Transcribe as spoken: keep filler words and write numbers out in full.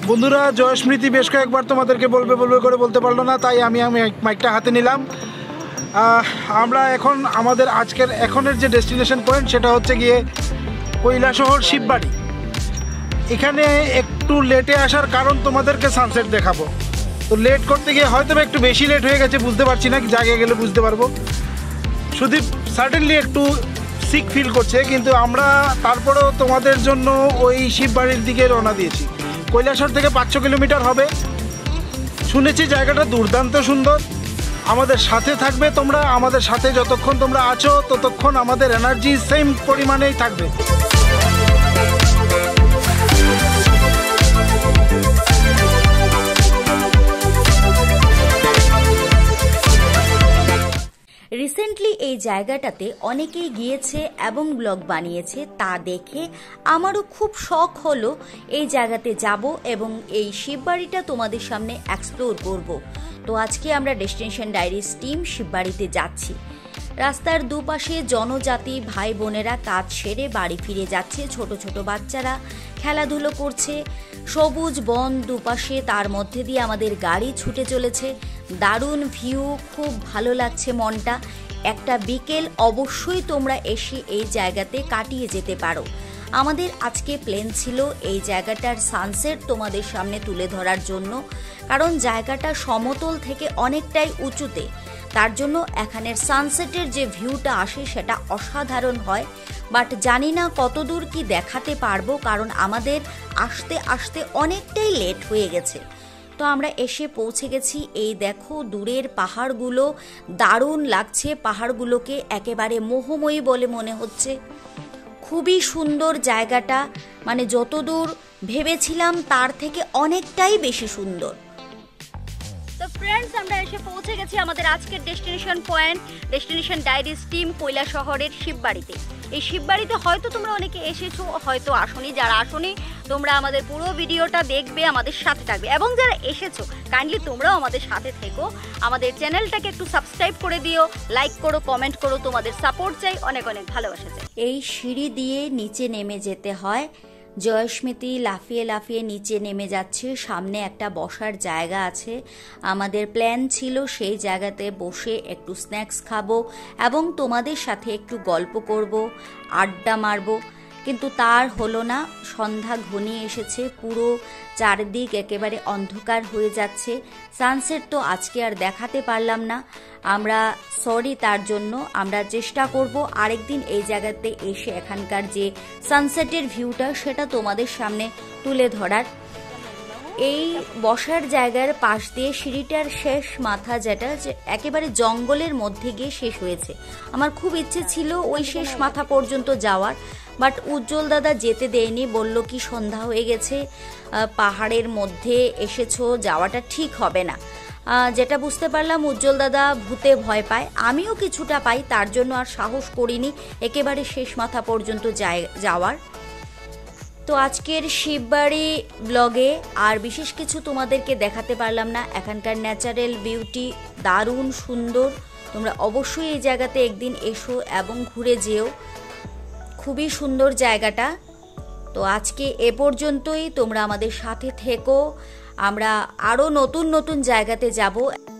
বন্ধুরা, জয়স্মৃতি বেশ কয়েকবার তোমাদেরকে বলবে বলবে করে বলতে পারলো না, তাই আমি আমি মাইকটা হাতে নিলাম। আমরা এখন আমাদের আজকের এখনের যে ডেস্টিনেশন পয়েন্ট সেটা হচ্ছে গিয়ে কৈলাসহর শিববাড়ি। এখানে একটু লেটে আসার কারণ তোমাদেরকে সানসেট দেখাবো। তো লেট করতে গিয়ে হয়তো একটু বেশি লেট হয়ে গেছে, বুঝতে পারছি না, জায়গায় গেলে বুঝতে পারবো। সুদীপ সার্টেনলি একটু সিক ফিল করছে, কিন্তু আমরা তারপরেও তোমাদের জন্য ওই শিববাড়ির দিকে রওনা দিয়েছি। কৈলাসহর থেকে পাঁচশো কিলোমিটার হবে। শুনেছি জায়গাটা দুর্দান্ত সুন্দর। আমাদের সাথে থাকবে তোমরা, আমাদের সাথে যতক্ষণ তোমরা আছো ততক্ষণ আমাদের এনার্জি সেম পরিমাণেই থাকবে। রিসেন্টলি এই জায়গাটাতে অনেকেই গিয়েছে এবং ব্লগ বানিয়েছে, তা দেখে আমারও খুব শখ হলো এই জায়গাতে যাব এবং এই শিববাড়িটা তোমাদের সামনে এক্সপ্লোর করব। তো আজকে আমরা ডেস্টিনেশন ডায়েরিজ টিম শিববাড়িতে যাচ্ছি। রাস্তার দুপাশে জনজাতি ভাই বোনেরা কাজ সেরে বাড়ি ফিরে যাচ্ছে, ছোট ছোট বাচ্চারা খেলাধুলো করছে, সবুজ বন দুপাশে, তার মধ্যে দিয়ে আমাদের গাড়ি ছুটে চলেছে। দারুণ ভিউ, খুব ভালো লাগছে মনটা। একটা বিকেল অবশ্যই তোমরা এসে এই জায়গাতে কাটিয়ে যেতে পারো। আমাদের আজকে প্ল্যান ছিল এই জায়গাটার সানসেট তোমাদের সামনে তুলে ধরার জন্য, কারণ জায়গাটা সমতল থেকে অনেকটাই উঁচুতে, তার জন্য এখানের সানসেটের যে ভিউটা আসে সেটা অসাধারণ হয়। বাট জানি না কতদূর কি দেখাতে পারবো, কারণ আমাদের আসতে আসতে অনেকটাই লেট হয়ে গেছে। তো আমরা এসে পৌঁছে গেছি। এই দেখো দূরের পাহাড়গুলো, দারুণ লাগছে। পাহাড়গুলোকে একেবারে মোহময়ী বলে মনে হচ্ছে। খুবই সুন্দর জায়গাটা, মানে যতদূর ভেবেছিলাম তার থেকে অনেকটাই বেশি সুন্দর। তো ফ্রেন্ডস, আমরা এসে পৌঁছে গেছি আমাদের আজকের destination point, destination diaries team কৈলাসহরের শিববাড়িতে। এই শিববাড়িতে হয়তো তোমরা অনেকে এসেছো, হয়তো আসনি। যারা আসনি তোমরা আমাদের পুরো ভিডিওটা দেখবে, আমাদের সাথে থাকবে, এবং যারা এসেছো কাইন্ডলি তোমরাও আমাদের সাথে থেকো। আমাদের চ্যানেলটাকে একটু সাবস্ক্রাইব করে দিও, লাইক করো, কমেন্ট করো, তোমাদের সাপোর্ট চাই, অনেক অনেক ভালোবাসা চাই। এই সিঁড়ি দিয়ে নিচে নেমে যেতে হয়। জয়স্মৃতি লাফিয়ে লাফিয়ে নিচে নেমে যাচ্ছে। সামনে একটা বসার জায়গা আছে। আমাদের প্ল্যান ছিল সেই জায়গাতে বসে একটু স্ন্যাক্স খাবো এবং তোমাদের সাথে একটু গল্প করব, আড্ডা মারবো, কিন্তু তার হলো না। সন্ধ্যা ঘনিয়ে এসেছে, পুরো চারদিক একেবারে অন্ধকার হয়ে যাচ্ছে। সানসেট তো আজকে আর দেখাতে পারলাম না, আমরা সরি তার জন্য। আমরা চেষ্টা করব আরেকদিন এই জায়গাতে এসে এখানকার যে সানসেটের ভিউটা সেটা তোমাদের সামনে তুলে ধরার। এই বসার জায়গার পাশ দিয়ে সিঁড়িটার শেষ মাথা, যেটা একেবারে জঙ্গলের মধ্যে গিয়ে শেষ হয়েছে। আমার খুব ইচ্ছে ছিল ওই শেষ মাথা পর্যন্ত যাওয়ার, বাট উজ্জ্বল দাদা যেতে দেয়নি, বলল কি সন্ধ্যা হয়ে গেছে, পাহাড়ের মধ্যে এসেছো, যাওয়াটা ঠিক হবে না। যেটা বুঝতে পারলাম উজ্জ্বল দাদা ভূতে ভয় পায়, আমিও কিছুটা পাই, তার জন্য আর সাহস করিনি একেবারে শেষ মাথা পর্যন্ত যাওয়ার। তো আজকের শিববাড়ি ব্লগে আর বিশেষ কিছু তোমাদেরকে দেখাতে পারলাম না। এখানকার ন্যাচারাল বিউটি দারুণ সুন্দর। তোমরা অবশ্যই এই জায়গাতে একদিন এসো এবং ঘুরে যেও, খুবই সুন্দর জায়গাটা। তো আজকে এ পর্যন্তই, তোমরা আমাদের সাথে থেকো। আমরা আরও নতুন নতুন জায়গাতে যাব।